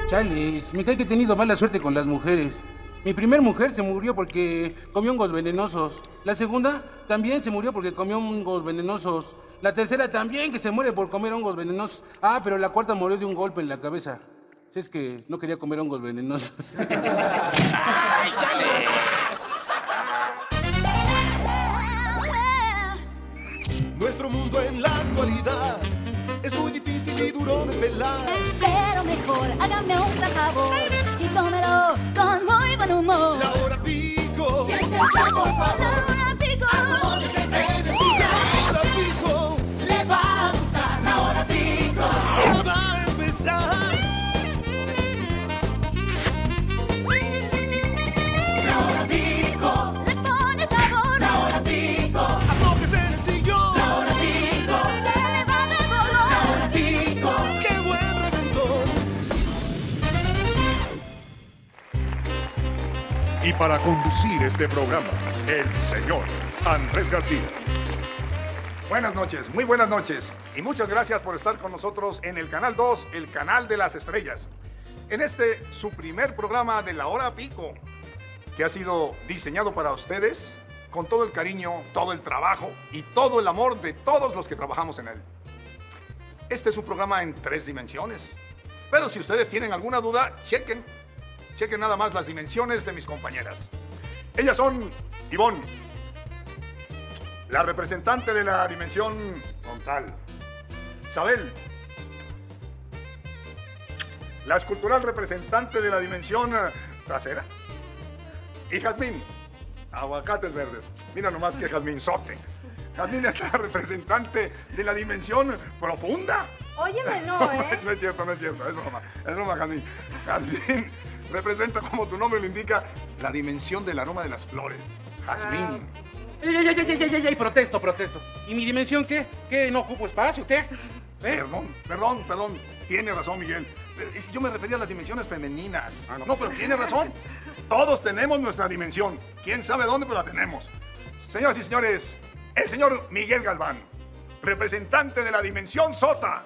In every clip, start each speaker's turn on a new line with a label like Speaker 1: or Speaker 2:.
Speaker 1: Chales, me cae que he tenido mala suerte con las mujeres. Mi primer mujer se murió porque comió hongos venenosos. La segunda también se murió porque comió hongos venenosos. La tercera también que se muere por comer hongos venenosos. Ah, pero la cuarta murió de un golpe en la cabeza. Si es que no quería comer hongos venenosos. ¡Ay, chale!
Speaker 2: Nuestro mundo en la actualidad es muy difícil y duro de pelar.
Speaker 3: Pero mejor hágame un gran favor y tómelo con muy buen humor.
Speaker 2: La hora pico,
Speaker 3: Siéntese, por favor. La hora pico.
Speaker 2: acomódese, bebecita. La hora pico,
Speaker 3: Le va a gustar la hora pico.
Speaker 2: todo va a empezar.
Speaker 3: La hora pico. Le pone sabor. La hora pico.
Speaker 2: Afóquese en el sillón.
Speaker 3: La hora pico. Se le va de bolón. La hora pico.
Speaker 2: ¡Qué buen reventón!
Speaker 4: Y para conducir este programa, el señor Andrés García.
Speaker 5: Buenas noches, muy buenas noches. Y muchas gracias por estar con nosotros en el Canal 2, el Canal de las Estrellas. En este, su primer programa de la hora pico, que ha sido diseñado para ustedes con todo el cariño, todo el trabajo y todo el amor de todos los que trabajamos en él. Este es un programa en 3 dimensiones. Pero si ustedes tienen alguna duda, chequen nada más las dimensiones de mis compañeras. Ellas son Ivonne, la representante de la dimensión frontal. Isabel, la escultural representante de la dimensión trasera. Y Jazmín, aguacates verdes. Mira nomás que Jazmín sote. Jazmín es la representante de la dimensión profunda.
Speaker 6: Óyeme, no, ¿eh?
Speaker 5: No es cierto, es broma, Jazmín. Jazmín representa, como tu nombre lo indica, la dimensión del aroma de las flores. Jazmín.
Speaker 1: ¡Ey! Protesto. ¿Y mi dimensión qué? ¿Qué? ¿No ocupo espacio? ¿Qué?
Speaker 5: Perdón. Tiene razón, Miguel. Yo me refería a las dimensiones femeninas.
Speaker 1: Ah, no.
Speaker 5: No, pero tiene razón. Todos tenemos nuestra dimensión. ¿Quién sabe dónde, pero la tenemos? Señoras y señores, el señor Miguel Galván, representante de la dimensión Sota.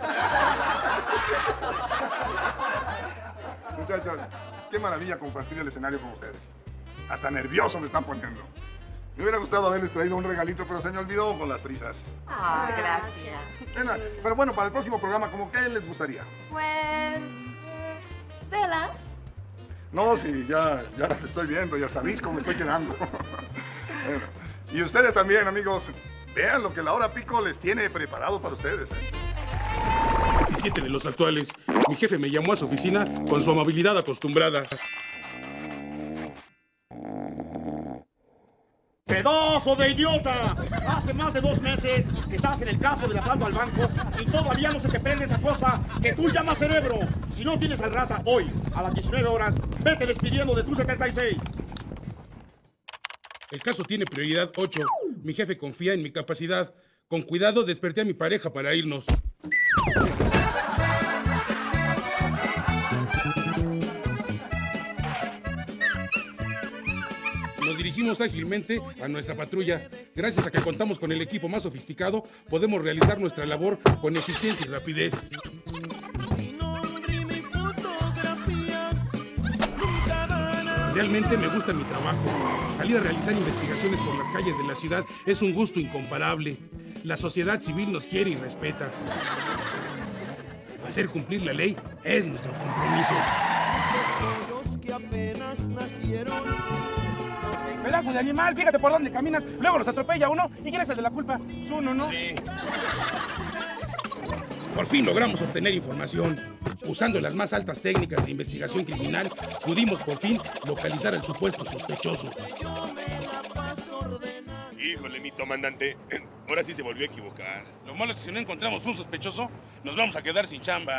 Speaker 5: Muchachos, qué maravilla compartir el escenario con ustedes. Hasta nervioso me están poniendo. Me hubiera gustado haberles traído un regalito, pero se me olvidó con las prisas.
Speaker 6: Ah, gracias.
Speaker 5: Pero bueno, para el próximo programa, ¿cómo qué les gustaría?
Speaker 6: Pues... ¿velas?
Speaker 5: No, sí, ya las estoy viendo y hasta visco me estoy quedando. Bueno, y ustedes también, amigos, vean lo que la hora pico les tiene preparado para ustedes.
Speaker 1: 17 de los actuales. Mi jefe me llamó a su oficina con su amabilidad acostumbrada.
Speaker 7: ¡Pedazo de idiota! Hace más de 2 meses que estás en el caso del asalto al banco y todavía no se te prende esa cosa que tú llamas cerebro. Si no tienes al rata hoy, a las 19 horas, vete despidiendo de tu 76.
Speaker 1: El caso tiene prioridad 8. Mi jefe confía en mi capacidad. Con cuidado desperté a mi pareja para irnos. Nos dirigimos ágilmente a nuestra patrulla. Gracias a que contamos con el equipo más sofisticado, podemos realizar nuestra labor con eficiencia y rapidez. Realmente me gusta mi trabajo. Salir a realizar investigaciones por las calles de la ciudad es un gusto incomparable. La sociedad civil nos quiere y respeta. Hacer cumplir la ley es nuestro compromiso.
Speaker 7: Pedazo de animal, fíjate por dónde caminas, luego los atropella uno y ¿quién es el de la culpa? Es uno, ¿no?
Speaker 1: Sí. Por fin logramos obtener información. Usando las más altas técnicas de investigación criminal, pudimos por fin localizar al supuesto sospechoso.
Speaker 8: Híjole, mi comandante, ahora sí se volvió a equivocar.
Speaker 1: Lo malo es que si no encontramos un sospechoso, nos vamos a quedar sin chamba.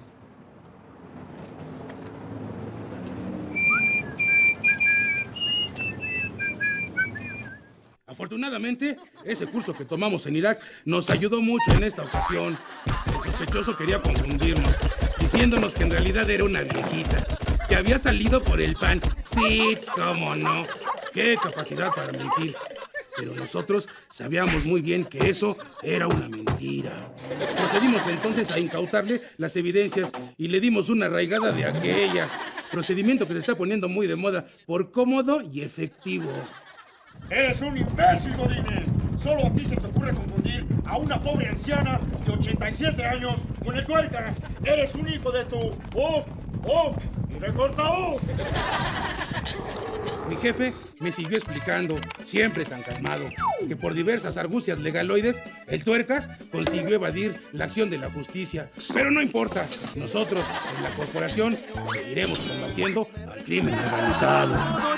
Speaker 1: Afortunadamente, ese curso que tomamos en Irak nos ayudó mucho en esta ocasión. El sospechoso quería confundirnos, diciéndonos que en realidad era una viejita, que había salido por el pan. Sí, cómo no. Qué capacidad para mentir. pero nosotros sabíamos muy bien que eso era una mentira. Procedimos entonces a incautarle las evidencias y le dimos una arraigada de aquellas. Procedimiento que se está poniendo muy de moda por cómodo y efectivo.
Speaker 7: ¡Eres un imbécil, Godínez! Solo a ti se te ocurre confundir a una pobre anciana de 87 años con el Tuercas. Eres un hijo de tu... y de corta
Speaker 1: Mi jefe me siguió explicando, siempre tan calmado, que por diversas argucias legaloides, el Tuercas consiguió evadir la acción de la justicia. Pero no importa, nosotros en la corporación seguiremos combatiendo al crimen organizado.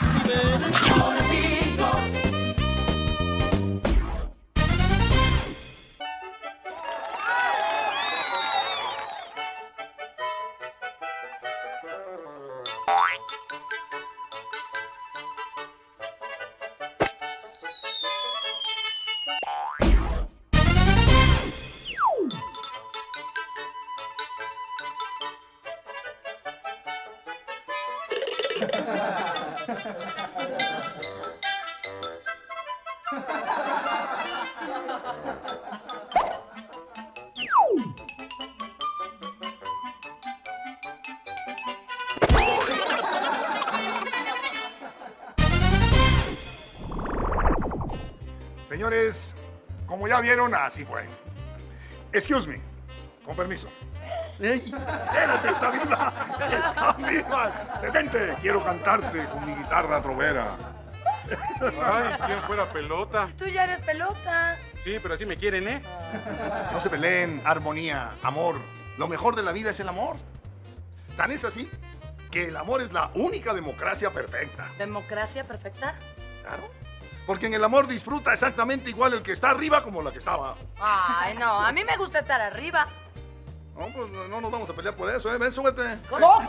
Speaker 5: Señores, como ya vieron, así fue. Excuse me, con permiso. ¡Espérate, está viva! ¡Está viva! ¡Detente! Quiero cantarte con mi guitarra trovera.
Speaker 1: Ay, ¿quién fuera pelota?
Speaker 6: Tú ya eres pelota.
Speaker 1: Sí, pero así me quieren, ¿eh?
Speaker 5: No se peleen, armonía, amor. Lo mejor de la vida es el amor. Tan es así que el amor es la única democracia perfecta.
Speaker 6: ¿Democracia perfecta?
Speaker 5: Claro. Porque en el amor disfruta exactamente igual el que está arriba como la que está abajo.
Speaker 6: Ay, no, a mí me gusta estar arriba.
Speaker 5: No, pues no nos vamos a pelear por eso, ¿eh? Ven, súbete.
Speaker 6: ¿Cómo?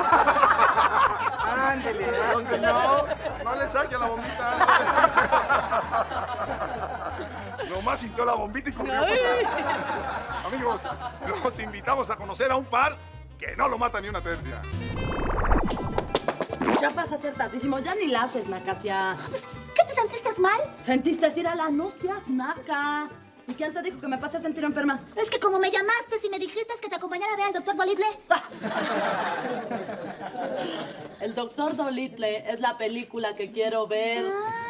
Speaker 5: Ándele. No le saque la bombita. Nomás sintió la bombita y corrió. Amigos, los invitamos a conocer a un par que no lo mata ni una tercia.
Speaker 9: Ya pasa a ser tardísimo, ya ni la haces, Nacasia.
Speaker 3: ¿Qué te sentiste mal?
Speaker 9: Sentiste decir a la no seas naca. ¿Y quién te dijo que me pasé a sentir enferma?
Speaker 3: Es que como me llamaste y me dijiste que te acompañara a ver al doctor Dolittle.
Speaker 9: El doctor Dolittle es la película que quiero ver.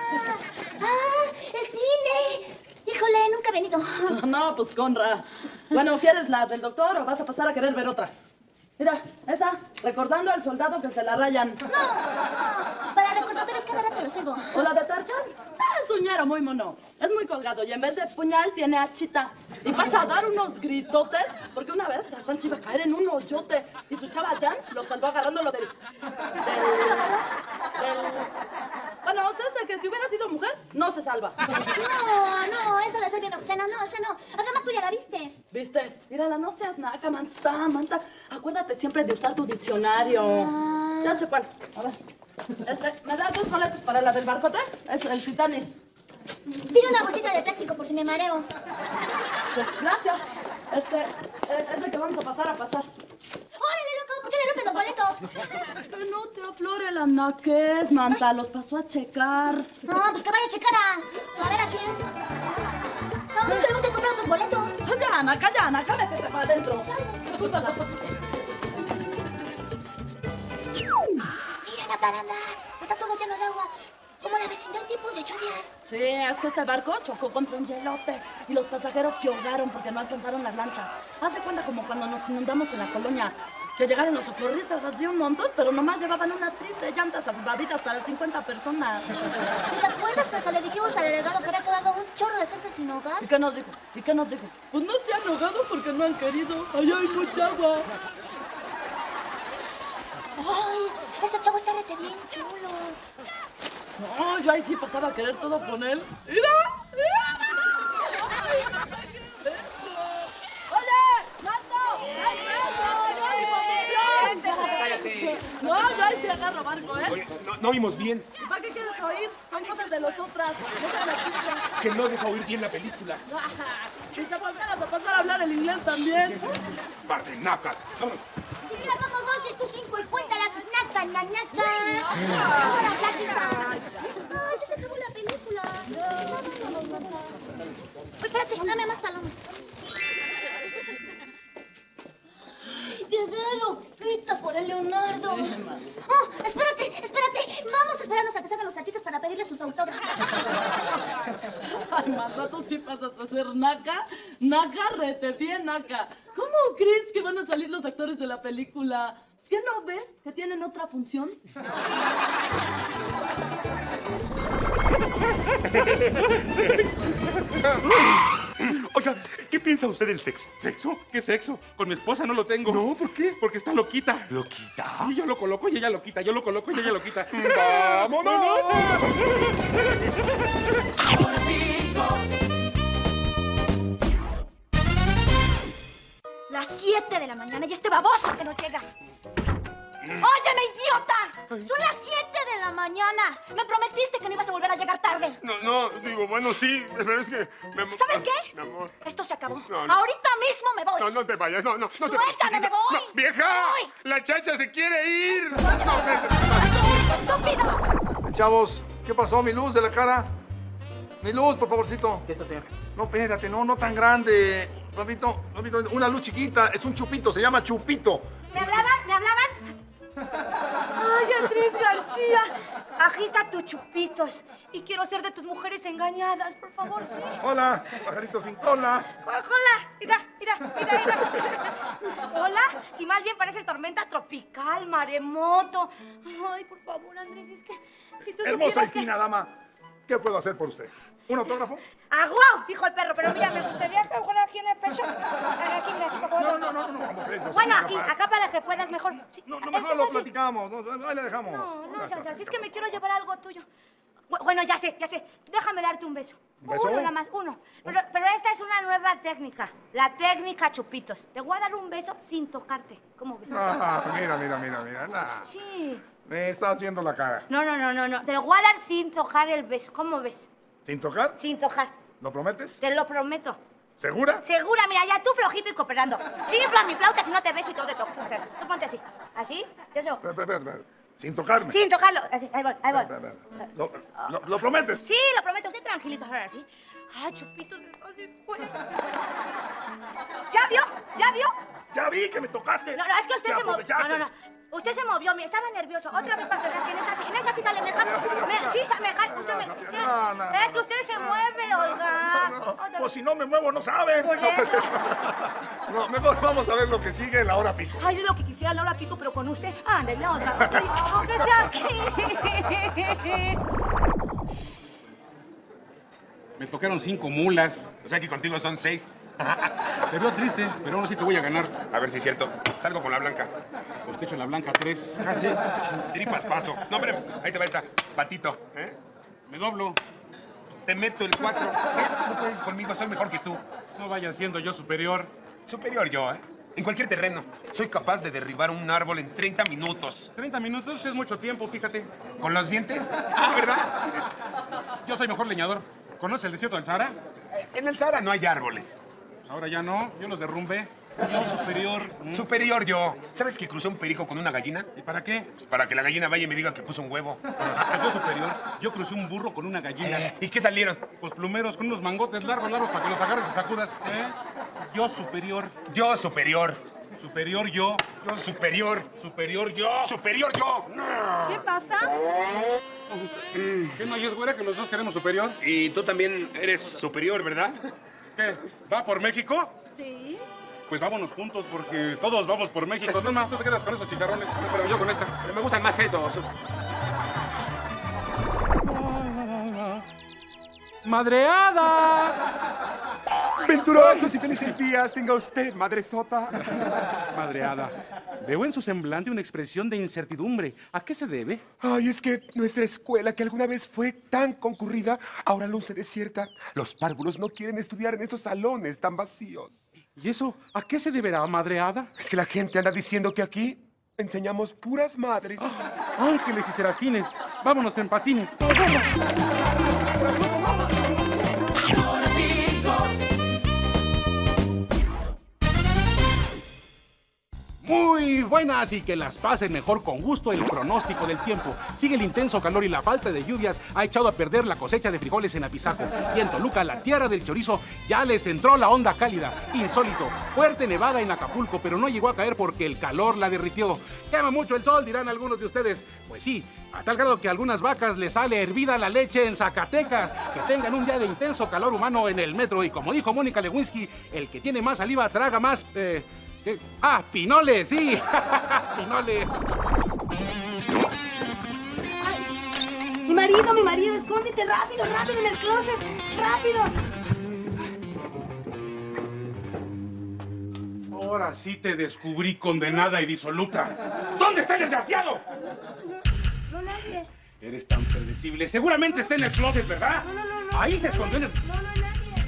Speaker 3: ¡El cine! Híjole, nunca he venido.
Speaker 9: No, pues Conra. Bueno, ¿quieres la del doctor o vas a pasar a querer ver otra? Mira, esa, recordando al soldado que se la rayan.
Speaker 3: No, para recordatorios cada rato los digo.
Speaker 9: ¿O la de Tarzán? Es un ñero muy mono. Es muy colgado y en vez de puñal tiene hachita. Y pasa a dar unos gritotes porque una vez Tarzán se iba a caer en un hoyote y su chava Jan lo salvó agarrándolo del... Bueno, o sea, de que si hubiera sido mujer, no se salva.
Speaker 3: No, esa de ser bien obscena, no, esa no. Además tú ya la vistes.
Speaker 9: ¿Vistes? Mírala, no seas naca, Manta. Acuérdate siempre de usar tu diccionario. Ya sé cuál. A ver. ¿Me das 2 boletos para la del barcote? Es el Titanis.
Speaker 3: Pide una bolsita de plástico por si me mareo.
Speaker 9: Sí, gracias. Es de que vamos a pasar.
Speaker 3: ¡Órale, loco! ¿Por qué le rompes los boletos?
Speaker 9: Que no te aflore la naquez, Manta. Los pasó a checar.
Speaker 3: No, pues que vaya a checar a ver a quién. No, tenemos que comprar otros boletos.
Speaker 9: Ya, Naca, métete para adentro.
Speaker 3: Mira la baranda. Está todo lleno de agua. Como la vecindad en tiempo de lluvias.
Speaker 9: Sí, es que ese barco chocó contra un hielote y los pasajeros se ahogaron porque no alcanzaron las lanchas. Haz de cuenta como cuando nos inundamos en la colonia, que llegaron los socorristas así un montón, pero nomás llevaban una triste llanta salvavidas para 50 personas.
Speaker 3: ¿Y te acuerdas que hasta le dijimos al delegado que había quedado un chorro de gente sin hogar?
Speaker 9: ¿Y qué nos dijo? Pues no se han ahogado porque no han querido. Allá hay mucha agua.
Speaker 3: ¡Ay! Este chavo está rete bien chulo.
Speaker 9: No, yo ahí sí pasaba a querer todo con él. ¡Mira! ¡Oye! ¡Nato! ¡Cállate! No, yo ahí sí agarro barco, ¿eh?
Speaker 8: Oye, no oímos bien.
Speaker 9: ¿Y para qué quieres oír? Son cosas de los otras. Déjame escuchar.
Speaker 8: Que no deja oír bien la película.
Speaker 9: Y te volvieras a pasar a hablar el inglés también.
Speaker 8: Par de nacas. Vámonos.
Speaker 3: Si mira, somos 2 y tú 5 y cuéntalas. ¡Naca, naca! ¡Ahora, plática! ¡Ay, ya se acabó la película! espérate, dame más palomas. Quedé loquita por el Leonardo. Oh, espérate. Vamos a esperarnos a que salgan los artistas para pedirle sus autógrafos.
Speaker 9: Ay, más rato sí pasas a ser naca. Naca, rete bien naca. ¿Cómo crees que van a salir los actores de la película? ¿Qué no ves que tienen otra función?
Speaker 8: Oiga, ¿qué piensa usted del sexo?
Speaker 1: ¿Sexo? ¿Qué sexo? Con mi esposa no lo tengo.
Speaker 8: No, ¿por qué?
Speaker 1: Porque está loquita.
Speaker 8: ¿Loquita?
Speaker 1: Sí, yo lo coloco y ella lo quita. Yo lo coloco y ella lo quita.
Speaker 8: ¡Vámonos!
Speaker 3: Las 7 de la mañana y este baboso que no llega. ¡Óyeme, idiota! Son las 7 de la mañana. Me prometiste que no ibas a volver a llegar tarde.
Speaker 8: No, digo, bueno, sí, pero es que...
Speaker 3: ¿Sabes qué?
Speaker 8: Mi amor.
Speaker 3: Esto se acabó.
Speaker 8: No.
Speaker 3: Ahorita mismo me voy.
Speaker 8: No te vayas, no te
Speaker 3: Suéltame, me voy.
Speaker 8: No, ¡vieja!
Speaker 3: Me voy.
Speaker 8: ¡La chacha se quiere ir!
Speaker 3: ¡Estúpido!
Speaker 5: Chavos, ¿qué pasó? ¿Mi luz de la cara? Mi luz, por favorcito.
Speaker 1: ¿Qué está, señor?
Speaker 5: No, espérate, no tan grande. Papito, una luz chiquita. Es un chupito, se llama chupito.
Speaker 3: ¿Me hablaban? Ay, Andrés García. Aquí está tus chupitos. Y quiero ser de tus mujeres engañadas, por favor, sí.
Speaker 5: Hola, pajarito sin cola.
Speaker 3: ¿Cuál cola? Mira. ¿Hola? Si más bien pareces tormenta tropical, maremoto. Ay, por favor, Andrés, es que si tú
Speaker 5: Hermosa y
Speaker 3: supieras
Speaker 5: fina dama. ¿Qué puedo hacer por usted? ¿Un autógrafo?
Speaker 3: ¡Aguau! Dijo el perro, pero mira, me gustaría que fuera aquí en el pecho. Aquí, mira, por favor.
Speaker 5: No, ¿cómo crees? No soy
Speaker 3: Bueno, aquí,
Speaker 5: capaz.
Speaker 3: acá para que puedas mejor. Sí,
Speaker 5: No,
Speaker 3: es
Speaker 5: mejor
Speaker 3: que
Speaker 5: lo
Speaker 3: así.
Speaker 5: platicamos. Ahí le dejamos.
Speaker 3: No, seas así, es que me quiero llevar algo tuyo. Bueno, ya sé. Déjame darte un beso.
Speaker 5: ¿Un beso?
Speaker 3: Uno nada más, uno. Pero esta es una nueva técnica. La técnica chupitos. Te voy a dar un beso sin tocarte. ¿Cómo ves?
Speaker 5: Mira. Nah.
Speaker 3: Sí.
Speaker 5: Me estás viendo la cara.
Speaker 3: No. Te lo voy a dar sin tocar el beso. ¿Cómo ves?
Speaker 5: ¿Sin tocar?
Speaker 3: Sin tocar.
Speaker 5: ¿Lo prometes?
Speaker 3: Te lo prometo.
Speaker 5: ¿Segura?
Speaker 3: Segura, mira, ya tú flojito y cooperando. Chifla mi flauta si no te beso y todo te toco. O sea, tú ponte así. ¿Así? Yo soy.
Speaker 5: Espera. Sin tocarme.
Speaker 3: Sin tocarlo. Así, ahí voy.
Speaker 5: Espera. ¿Lo prometes?
Speaker 3: Sí, lo prometo. Usted tranquilito, ahora sí. Ay, Chupito, estás después. ¿Ya vio?
Speaker 5: Ya vi que me tocaste.
Speaker 3: No, es que usted
Speaker 5: Te
Speaker 3: se movió.
Speaker 5: aprovechaste.
Speaker 3: No. Usted se movió, mira, estaba nervioso. Otra vez para que vean que en esta sí sale mejor. Sí, mejor. Usted me... Sí.
Speaker 5: No.
Speaker 3: Es que usted se mueve, oiga.
Speaker 5: No. Pues si no me muevo, no sabe.
Speaker 3: Por eso.
Speaker 5: No, mejor vamos a ver lo que sigue en la hora pico.
Speaker 3: Ay, es lo que quisiera Laura Pico, pero con usted. Anda, y la otra. Aunque sea aquí.
Speaker 1: Me tocaron 5 mulas.
Speaker 8: O sea que contigo son 6.
Speaker 1: Te veo triste, pero aún así te voy a ganar.
Speaker 8: A ver si es cierto. Salgo con la blanca.
Speaker 1: Pues te echo la blanca 3.
Speaker 8: ¿Ah, sí? Tripas paso. No, hombre, ahí te va esta. Patito.
Speaker 1: Me doblo.
Speaker 8: Te meto el 4. ¿Ves? No puedes conmigo, soy mejor que tú.
Speaker 1: No vaya siendo yo superior.
Speaker 8: Superior yo, En cualquier terreno. Soy capaz de derribar un árbol en 30 minutos.
Speaker 1: 30 minutos es mucho tiempo, fíjate.
Speaker 8: ¿Con los dientes? Ah, ¿verdad?
Speaker 1: Yo soy mejor leñador. ¿Conoce el desierto del Sahara?
Speaker 8: En el Sahara no hay árboles.
Speaker 1: Ahora ya no, yo los derrumbé. Yo superior.
Speaker 8: Superior yo. ¿Sabes que crucé un perico con una gallina?
Speaker 1: ¿Y para qué?
Speaker 8: Pues para que la gallina vaya y me diga que puso un huevo.
Speaker 1: Yo superior. Yo crucé un burro con una gallina.
Speaker 8: ¿Y qué salieron?
Speaker 1: Pues plumeros con unos mangotes largos para que los agarres y sacudas. Yo superior.
Speaker 8: Yo superior.
Speaker 1: Superior yo.
Speaker 8: Yo superior.
Speaker 1: Superior yo.
Speaker 8: Superior yo.
Speaker 3: ¿Qué pasa?
Speaker 1: ¿Qué no hay es güera que los dos queremos superior?
Speaker 8: Y tú también eres superior, ¿verdad?
Speaker 1: ¿Qué? ¿Va por México?
Speaker 3: Sí.
Speaker 1: Pues vámonos juntos porque todos vamos por México. No, más, tú te quedas con esos chicharrones, pero yo con esta.
Speaker 8: Pero me gustan más esos.
Speaker 1: ¡Madreada!
Speaker 8: Venturosos y felices días tenga usted, madre sota.
Speaker 1: Madreada, veo en su semblante una expresión de incertidumbre. ¿A qué se debe?
Speaker 10: Ay, es que nuestra escuela, que alguna vez fue tan concurrida, ahora luce desierta. Los párvulos no quieren estudiar en estos salones tan vacíos.
Speaker 1: ¿Y eso a qué se deberá, madreada?
Speaker 10: Es que la gente anda diciendo que aquí enseñamos puras madres.
Speaker 1: Ángeles y serafines, vámonos en patines. Muy buenas y que las pasen mejor con gusto. El pronóstico del tiempo. Sigue el intenso calor y la falta de lluvias ha echado a perder la cosecha de frijoles en Apizaco. Y en Toluca, la tierra del chorizo, ya les entró la onda cálida. Insólito. Fuerte nevada en Acapulco, pero no llegó a caer porque el calor la derritió. Quema mucho el sol, dirán algunos de ustedes. Pues sí, a tal grado que a algunas vacas les sale hervida la leche en Zacatecas. Que tengan un día de intenso calor humano en el metro. Y como dijo Mónica Lewinsky, el que tiene más saliva traga más... Pinole, sí. Pinole.
Speaker 11: Mi marido, escóndete rápido en el closet, rápido.
Speaker 1: Ahora sí te descubrí condenada y disoluta. ¿Dónde está el desgraciado?
Speaker 11: No, nadie.
Speaker 1: Eres tan predecible. Seguramente está en el closet, ¿verdad?
Speaker 11: No.
Speaker 1: Ahí se escondió en el...
Speaker 11: No, nadie.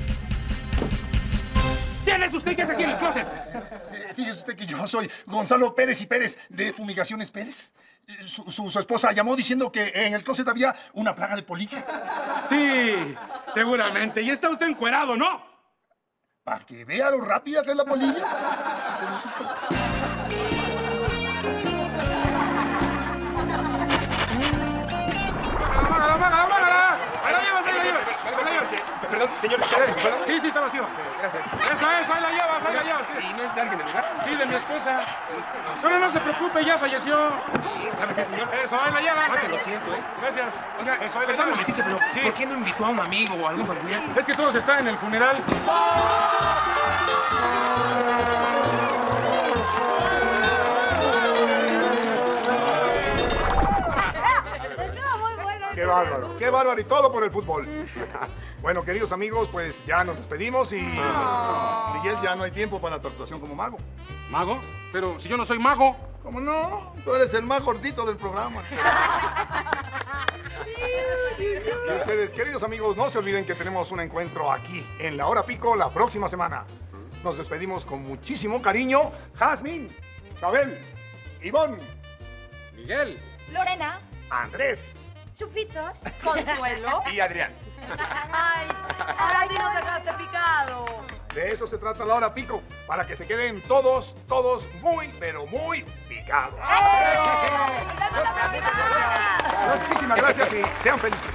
Speaker 1: ¿Quién es usted que es aquí en el closet?
Speaker 12: Fíjese usted que yo soy Gonzalo Pérez y Pérez, de Fumigaciones Pérez. Su esposa llamó diciendo que en el closet había una plaga de polilla.
Speaker 1: Sí, seguramente. Y está usted encuerado, ¿no?
Speaker 12: Para que vea lo rápida que es la polilla.
Speaker 1: ¡Mágala! ¡Ahí la llevas!
Speaker 8: Perdón, señor.
Speaker 1: Sí, está vacío.
Speaker 8: Gracias.
Speaker 1: Eso, ahí la llevas.
Speaker 8: ¿Y no es de alguien del lugar?
Speaker 1: Sí, de mi esposa. Pero no se preocupe, ya falleció.
Speaker 8: ¿Sabe qué, señor?
Speaker 1: Eso, ahí la llevan.
Speaker 8: Ah, te lo siento, ¿eh?
Speaker 1: Gracias.
Speaker 8: Oiga,
Speaker 1: eso, ahí la
Speaker 8: perdóname,
Speaker 1: llevan.
Speaker 8: Metiche, pero
Speaker 1: Sí.
Speaker 8: ¿por qué no invitó a un amigo o a algún familiar?
Speaker 1: Es que todos están en el funeral.
Speaker 5: Qué bárbaro y todo por el fútbol. Bueno, queridos amigos, pues ya nos despedimos y Miguel, ya no hay tiempo para tu actuación como mago.
Speaker 1: ¿Mago? Pero si yo no soy mago.
Speaker 5: ¿Cómo no? Tú eres el más gordito del programa. Y ustedes, queridos amigos, no se olviden que tenemos un encuentro aquí en La Hora Pico la próxima semana. Nos despedimos con muchísimo cariño. Jazmín, Isabel, Ivonne,
Speaker 1: Miguel,
Speaker 3: Lorena,
Speaker 5: Andrés
Speaker 3: Chupitos,
Speaker 6: Consuelo.
Speaker 5: y Adrián.
Speaker 6: Ay, ahora sí nos dejaste picado.
Speaker 5: De eso se trata La Hora Pico, para que se queden todos muy, pero muy picados. Muchísimas gracias y sean felices.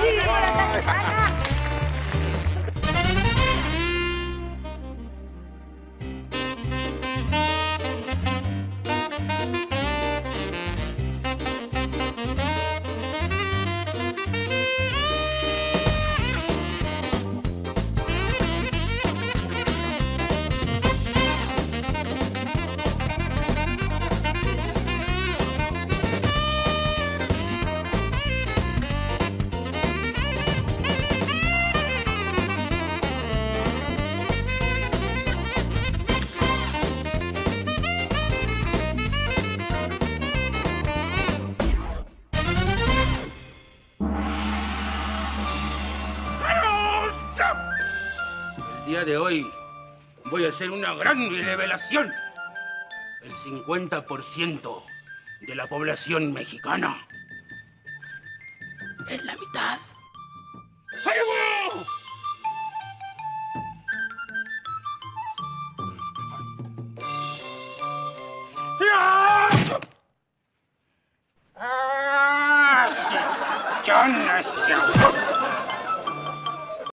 Speaker 1: el día de hoy voy a hacer una gran revelación. El 50% de la población mexicana